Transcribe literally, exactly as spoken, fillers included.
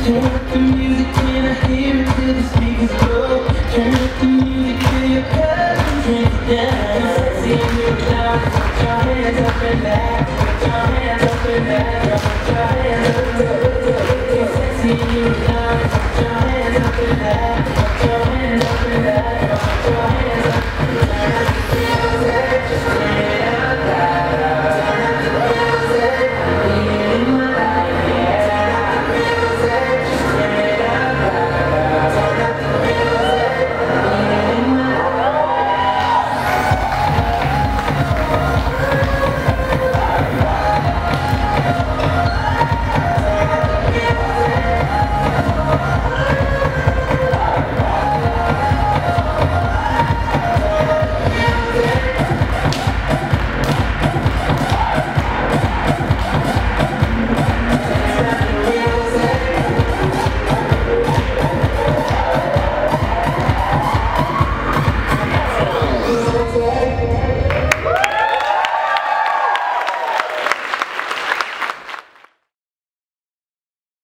Turn up the music when I hear it till the speakers blow. Turn up the music till your cup and drink it down. Sexy and you're loud, put your hands up and back. Put your hands up and back. Put your hands up and back. You're sexy and you're loud, put your hands up and back. Put your hands up and back. Put your hands up and back. Turn up the music, just turn it up loud. Turn up the music, leave it in my life. Okay.